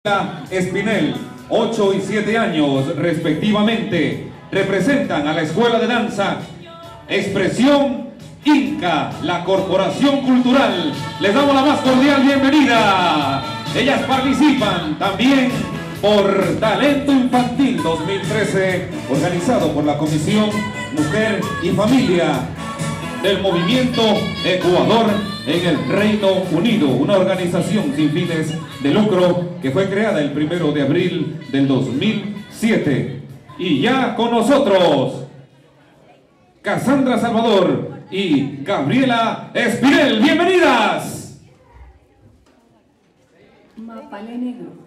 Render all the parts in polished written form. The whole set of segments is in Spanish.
Espinel, 8 y 7 años respectivamente, representan a la Escuela de Danza Expresión Inca, la Corporación Cultural. Les damos la más cordial bienvenida. Ellas participan también por Talento Infantil 2013, organizado por la Comisión Mujer y Familia del Movimiento Ecuador en el Reino Unido, una organización sin fines de lucro que fue creada el 1 de abril del 2007. Y ya con nosotros, Cassandra Salvador y Gabriela Espinel. ¡Bienvenidas! Mapale negro.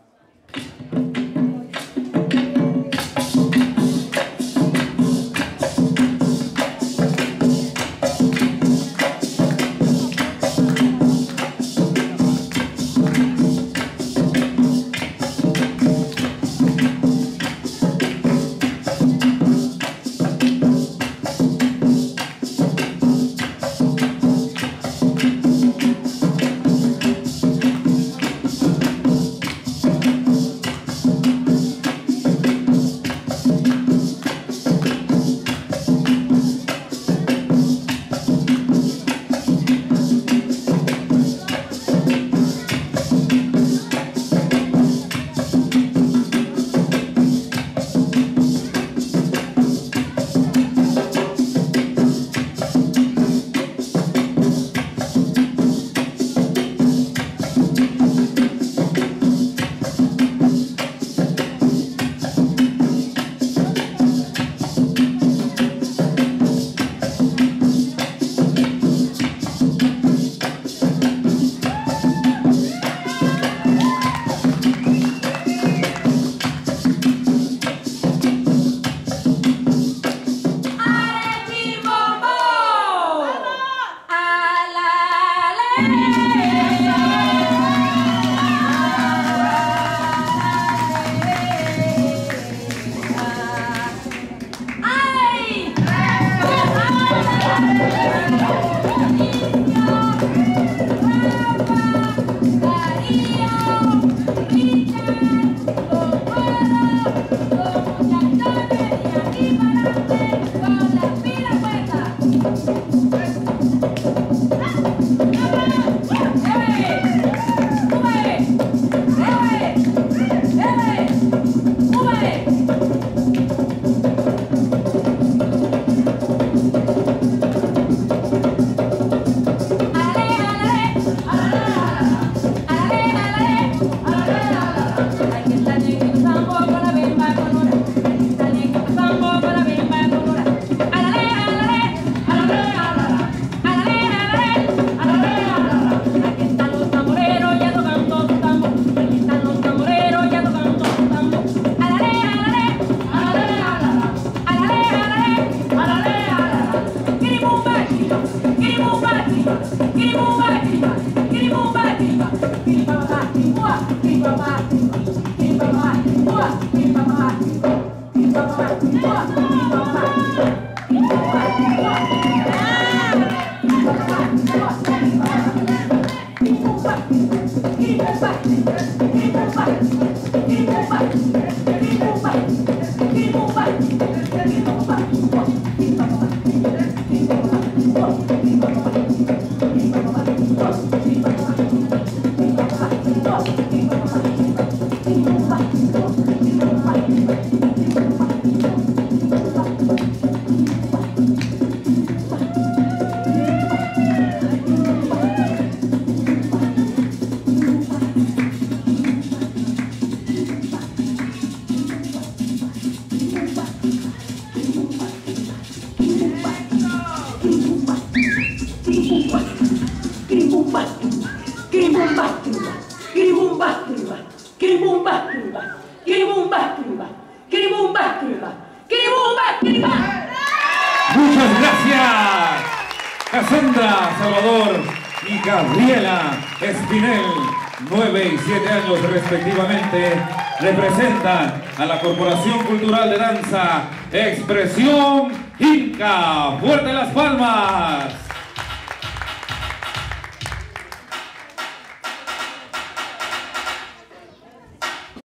Muchas gracias, Cassandra Salvador y Gabriela Espinel, 9 y 7 años respectivamente, representan a la Corporación Cultural de Danza Expresión Inca. ¡Fuerte las palmas!